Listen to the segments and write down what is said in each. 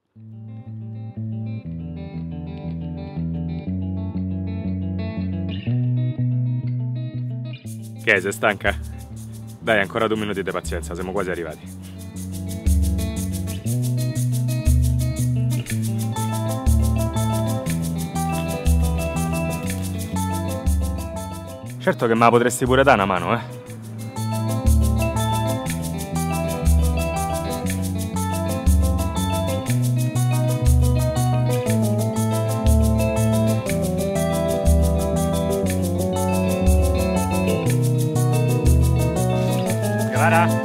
Che sei stanca? Dai, ancora 2 minuti di pazienza, siamo quasi arrivati. Certo che me la potresti pure dare una mano, eh? Guarda.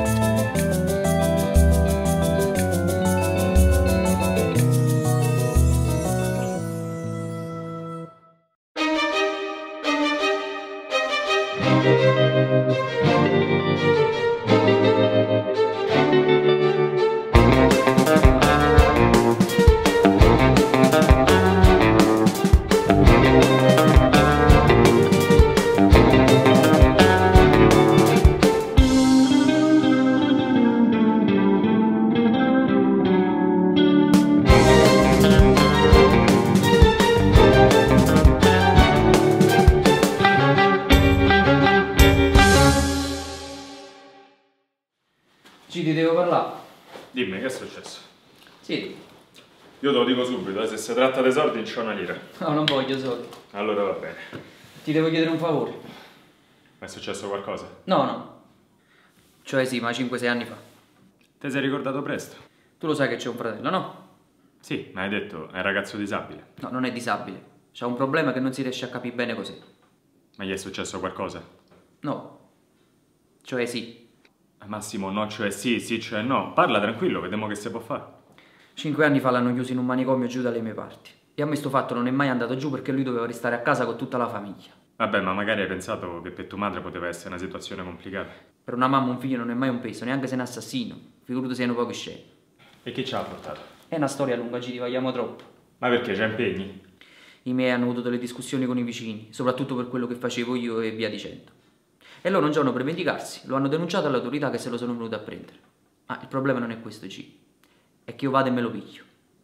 Ci ti devo parlare. Dimmi, che è successo? Sì. Io te lo dico subito, se si tratta di soldi non c'ho una lira. No, non voglio soldi. Allora va bene. Ti devo chiedere un favore. Ma è successo qualcosa? No. Cioè sì, ma 5-6 anni fa. Ti sei ricordato presto? Tu lo sai che c'è un fratello, no? Sì, ma hai detto, è un ragazzo disabile. No, non è disabile. C'ha un problema che non si riesce a capire bene cos'è. Ma gli è successo qualcosa? No. Cioè sì. Massimo, no, cioè sì, cioè no. Parla tranquillo, vediamo che si può fare. 5 anni fa l'hanno chiuso in un manicomio giù dalle mie parti. E a me sto fatto non è mai andato giù perché lui doveva restare a casa con tutta la famiglia. Vabbè, ma magari hai pensato che per tua madre poteva essere una situazione complicata. Per una mamma un figlio non è mai un peso, neanche se è un assassino. Figurati se è un poco scemo. E chi ci ha portato? È una storia lunga, ci divagliamo troppo. Ma perché c'è impegni? I miei hanno avuto delle discussioni con i vicini, soprattutto per quello che facevo io e via dicendo. E loro un giorno per vendicarsi lo hanno denunciato alle autorità che se lo sono venuto a prendere. Ma il problema non è questo, G. È che io vado e me lo piglio.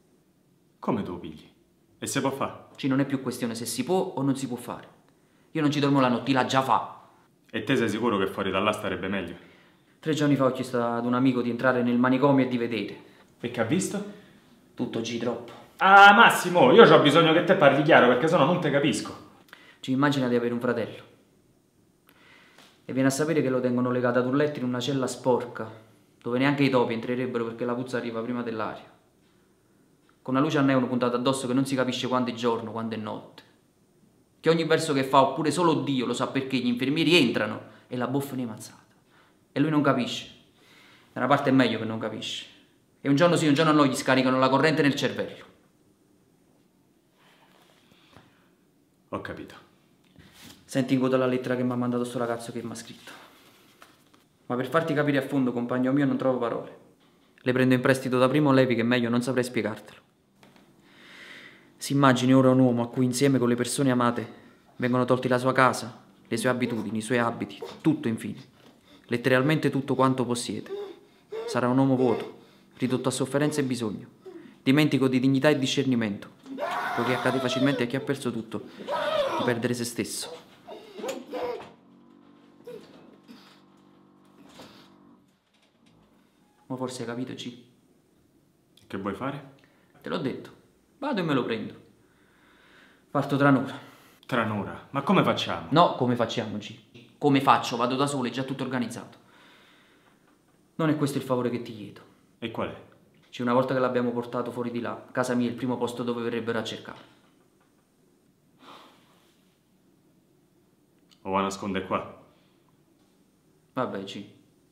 Come tu lo pigli? E se può fare? G, non è più questione se si può o non si può fare. Io non ci dormo la notte, la già fa. E te sei sicuro che fuori da là starebbe meglio? 3 giorni fa ho chiesto ad un amico di entrare nel manicomio e di vedere. E che ha visto? Tutto, G, troppo. Ah, Massimo, io ho bisogno che te parli chiaro perché sennò non te capisco. G, immagina di avere un fratello. E viene a sapere che lo tengono legato ad un letto in una cella sporca, dove neanche i topi entrerebbero perché la puzza arriva prima dell'aria. Con una luce a neon puntata addosso che non si capisce quando è giorno, quando è notte. Che ogni verso che fa, oppure solo Dio lo sa perché, gli infermieri entrano e la boffano in mazzata. E lui non capisce. Da una parte è meglio che non capisce. E un giorno sì, un giorno no gli scaricano la corrente nel cervello. Ho capito. Senti in coda la lettera che mi ha mandato sto ragazzo che mi ha scritto. Ma per farti capire a fondo, compagno mio, non trovo parole. Le prendo in prestito da Primo Levi che meglio non saprei spiegartelo. Si immagini ora un uomo a cui insieme con le persone amate vengono tolti la sua casa, le sue abitudini, i suoi abiti, tutto infine. Letteralmente tutto quanto possiede. Sarà un uomo vuoto, ridotto a sofferenza e bisogno, dimentico di dignità e discernimento, poiché accade facilmente a chi ha perso tutto, di perdere se stesso. Ma forse hai capito, G? Che vuoi fare? Te l'ho detto. Vado e me lo prendo. Parto tra un'ora. Tra un'ora. Ma come facciamo? No, come facciamo, G? Come faccio? Vado da solo, è già tutto organizzato. Non è questo il favore che ti chiedo. E qual è? C'è una volta che l'abbiamo portato fuori di là, casa mia è il primo posto dove verrebbero a cercare. O va a nascondere qua? Vabbè, G.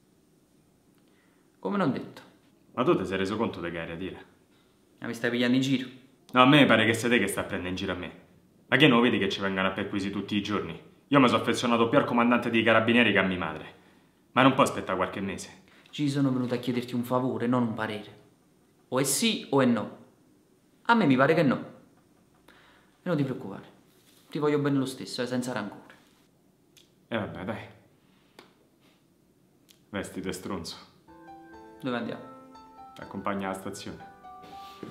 Come non detto. Ma tu ti sei reso conto di che hai a dire? Ma mi stai pigliando in giro? No, a me pare che sei te che sta prendendo in giro a me. Ma che non vedi che ci vengono a perquisire tutti i giorni? Io mi sono affezionato più al comandante dei carabinieri che a mia madre. Ma non può aspettare qualche mese. Ci sono venuto a chiederti un favore, non un parere. O è sì o è no. A me mi pare che no. E non ti preoccupare. Ti voglio bene lo stesso, senza rancore. E vabbè, dai. Vestiti, stronzo. Dove andiamo? Ti accompagna alla stazione.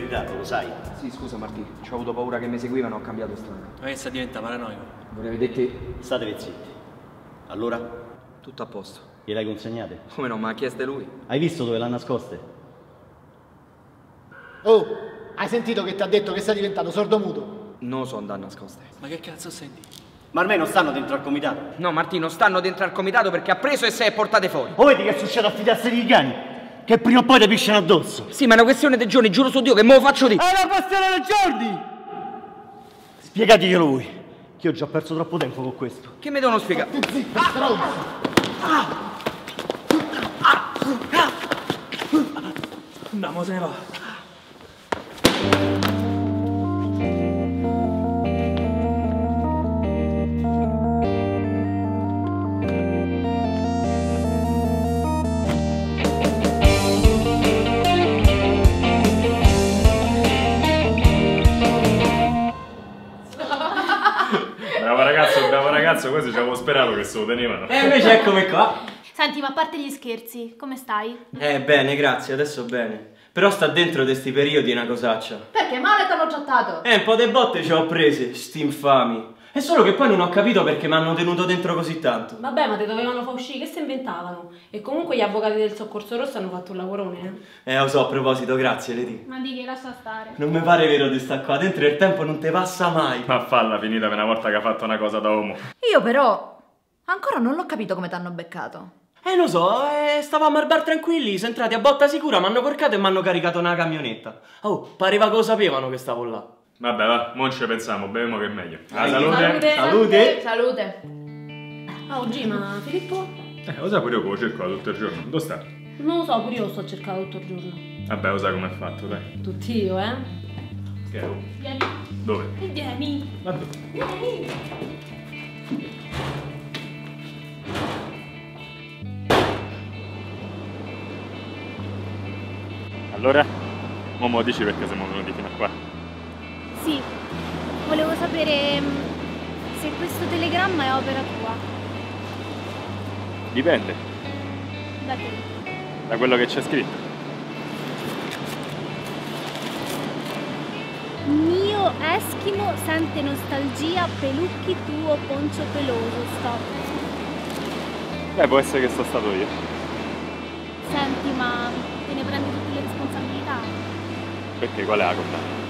meritato, lo sai? Sì, scusa Martì, ci ho avuto paura che mi seguivano, ho cambiato strada. Ma che sta diventando paranoico? Vorrei vedere te. Statevi zitti. Allora? Tutto a posto. Gliel'hai consegnate? Come no, ma ha chiesto lui? Hai visto dove l'ha nascoste? Oh, hai sentito che ti ha detto che sei diventato sordomuto? Non so andare nascoste. Ma che cazzo senti? Ma ormai non stanno dentro al comitato. No, Martì, non stanno dentro al comitato perché ha preso e si è portate fuori. O vedi che succede a fidarsi di cani? Che prima o poi ti pisciano addosso. Sì, ma è una questione di giorni, giuro su Dio che me lo faccio dire. È una questione dei giorni! Spiegatiglielo voi, che io ho già perso troppo tempo con questo. Che mi devono spiegare? Andiamo, se ne va. Bravo ragazzo, quasi ci avevo sperato che se lo tenevano. E invece eccomi qua. Senti, ma a parte gli scherzi, come stai? Bene, grazie, adesso bene. Però sta dentro di sti periodi una cosaccia. Perché male t'hanno chattato? Un po' de botte ci ho prese, sti infami. È solo che poi non ho capito perché mi hanno tenuto dentro così tanto. Vabbè, ma te dovevano far uscire, che si inventavano? E comunque gli avvocati del Soccorso Rosso hanno fatto un lavorone, Lo so, a proposito, grazie Leti. Ma di che lascia stare? Non mi pare vero di sta qua, dentro il tempo non te passa mai. Ma falla finita per una volta che ha fatto una cosa da uomo. Io però ancora non l'ho capito come t'hanno beccato. Lo so, stavamo al bar tranquilli, siamo entrati a botta sicura, mi hanno corcato e mi hanno caricato una camionetta. Oh, pareva che lo sapevano che stavo là. Vabbè, va, mo ci pensiamo, beviamo che è meglio. Salute. Salute. Salute. Oh, G, ma Filippo? Lo sai pure io che lo cerco tutto il giorno. Dove sta? Non lo so, pure io lo sto cercando tutto il giorno. Vabbè, lo sai com'è fatto, dai. Tutti io, eh? Che è? Vieni. Dove? E vieni. Ma dove? Vieni. Allora? Mo dici perché siamo venuti fino a qua? Sì, volevo sapere se questo telegramma è opera tua. Dipende, Da te. da quello che c'è scritto. Mio Eschimo sente nostalgia, pelucchi tuo poncio peloso, stop. Beh, può essere che sono stato io. Senti, ma te ne prendi tutte le responsabilità? Perché? Qual è la condanna?